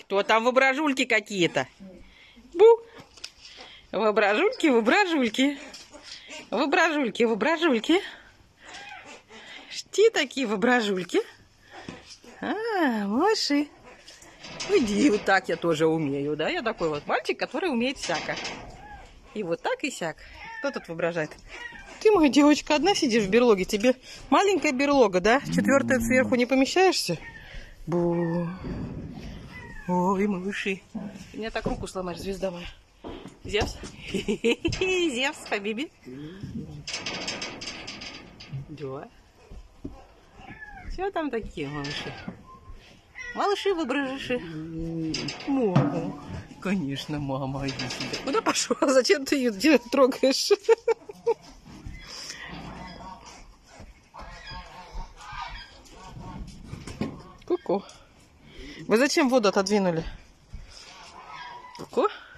Кто там, воображульки какие-то? Бу! Воображульки, воображульки. Воображульки, воображульки. Что такие воображульки? Малыши. Иди, вот так я тоже умею, да? Я такой вот мальчик, который умеет всяко. И вот так и сяк. Кто тут воображает? Ты, моя девочка, одна сидишь в берлоге. Тебе маленькая берлога, да? 4-я сверху не помещаешься? Бу. Ой, малыши. Ты меня так руку сломаешь, звезда моя. Зевс. Зевс, Хабиби. Да. Что там такие малыши? Малыши, выброжиши. Мама. Конечно, мама, иди сюда. Куда пошел? Зачем ты ее трогаешь? Ку-ку. Вы зачем воду отодвинули? Ку-ку.